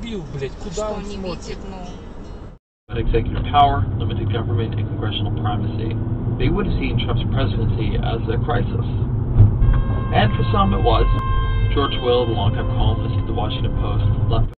дебил, блядь, куда он смотрит? Executive power, limited government, and congressional primacy. They would have seen Trump's presidency as a crisis. And for some it was. George Will, the longtime columnist at the Washington Post, left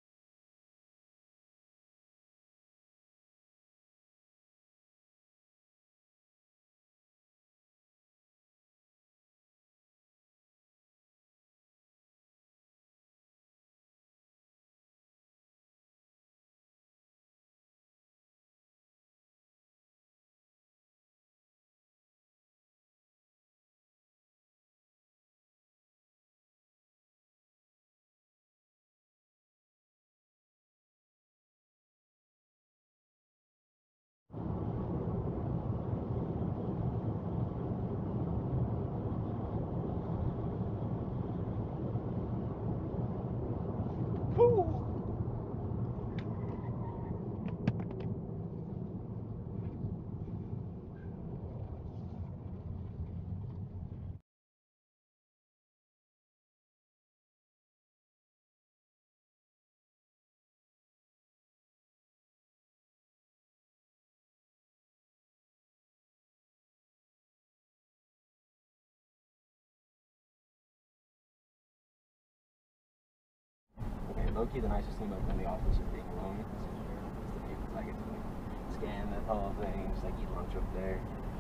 low-key the nicest thing about the office is being alone. I get to like scan the whole thing, just like eat lunch up there.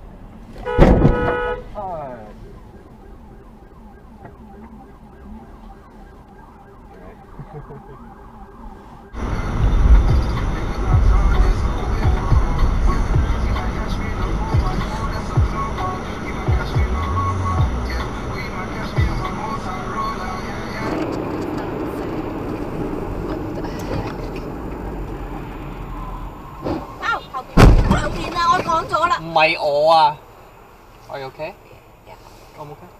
Mày ồ à? Are you okay? Yeah. I'm okay.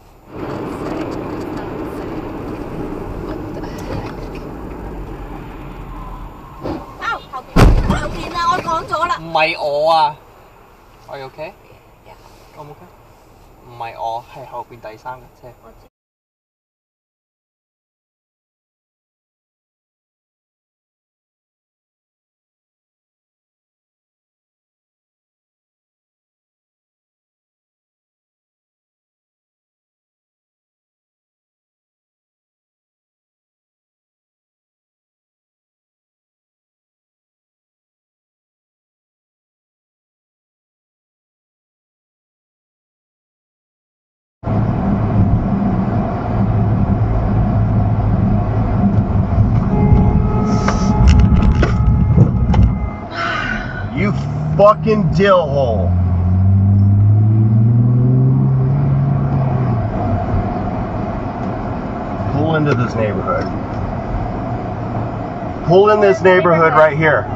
Mày ồ à? Are you okay? Yeah. I'm okay. 唔係我，係後邊第三架車。 You fucking dill hole. Pull into this neighborhood. Pull in this neighborhood right here.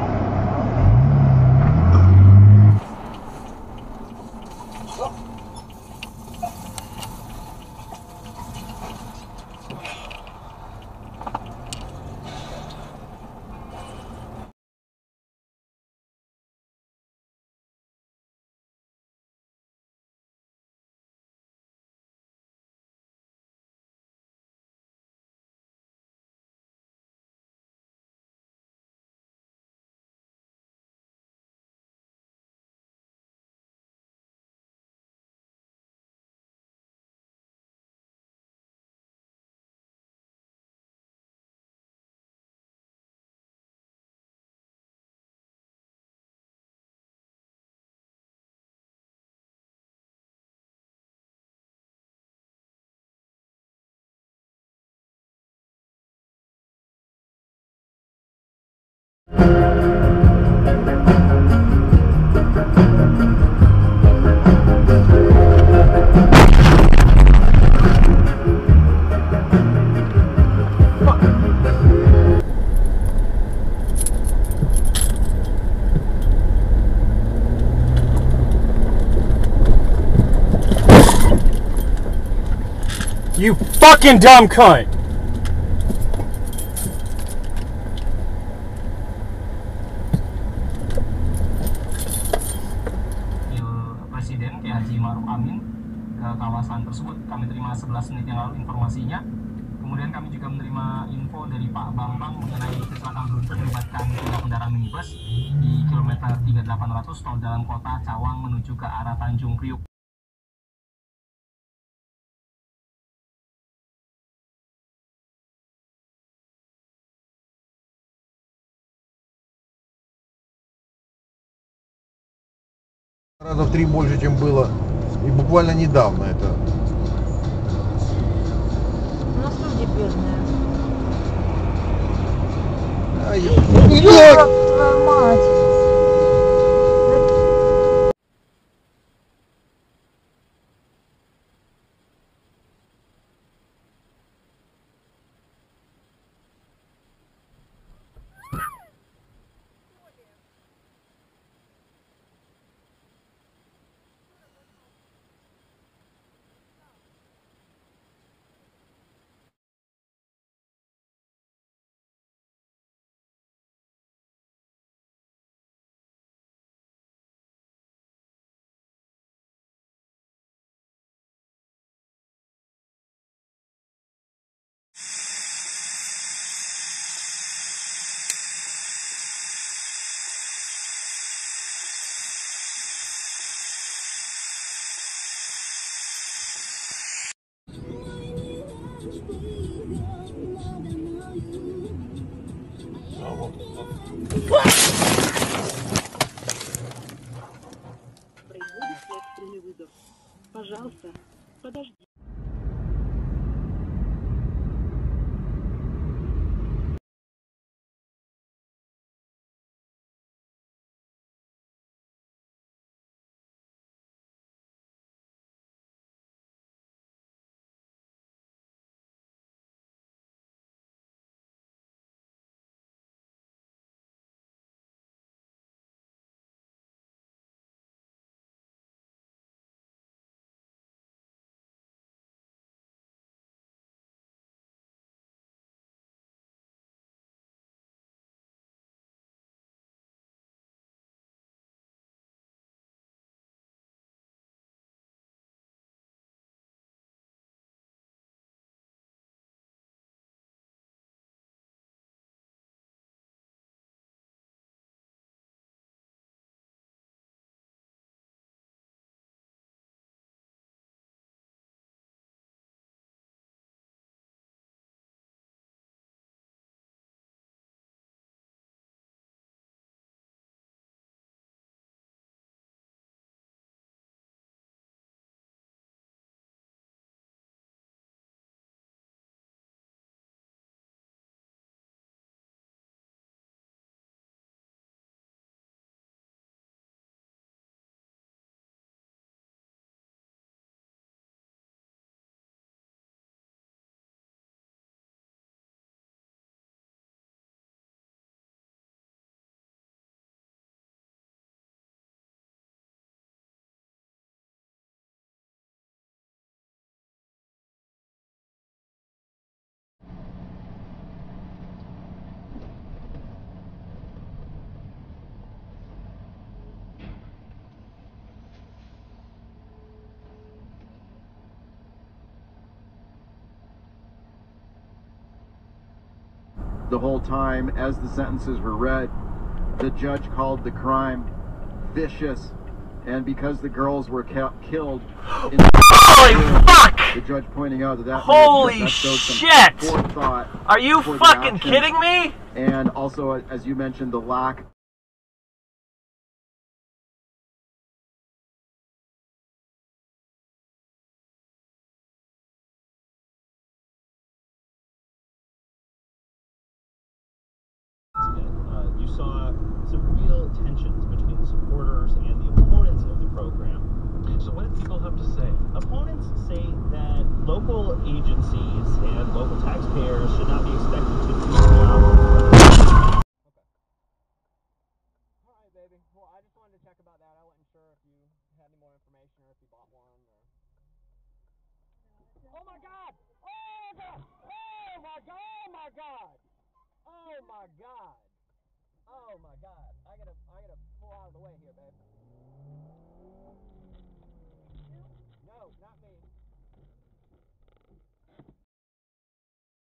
You fucking dumb cunt! Presiden Kiai Haji Ma'ruf Amin ke kawasan tersebut. Kami terima 11 menit yang lalu informasinya. Kemudian kami juga menerima info dari Pak Bambang mengenai kecelakaan beruntun melibatkan 3 kendaraan minibus di kilometer 3800 tol dalam kota Cawang menuju ke arah Tanjung Priuk. Раза в 3 больше, чем было. И буквально недавно это. У нас люди бедные. Блядь! Твою мать! Производится экстренный выдох. Пожалуйста, подожди. The whole time, as the sentences were read, the judge called the crime vicious, and because the girls were killed in Holy fuck! the judge pointing out that Holy that showed some shit! forethought Are you for the fucking action. kidding me? And also, as you mentioned, the lack you saw some real tensions between the supporters and the opponents of the program. So what do people have to say? Opponents say that local agencies and local taxpayers should not be expected to do the job. Alright, baby. Well, I just wanted to check about that. I wasn't sure if you had any more information or if you bought one or... Oh my god! Oh my god! Oh my god! Oh my god! Oh my god! Oh my god! I gotta pull out of the way here, babe. No, not me.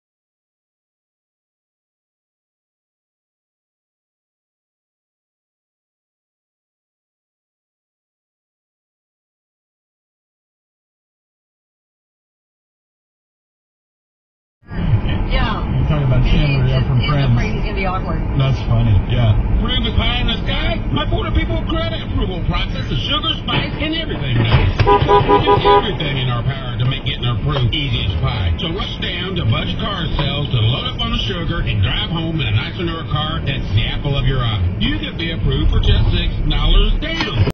You're talking about Chandler, yeah, from Friends. In the awkward. That's funny, yeah. Room is high in the sky. My Border People credit approval process is sugar, spice, and everything now. We do everything in our power to make getting approved easy as pie. So rush down to Budget Car Sales to load up on the sugar and drive home in a nicer newer car that's the apple of your eye. You could be approved for just $6.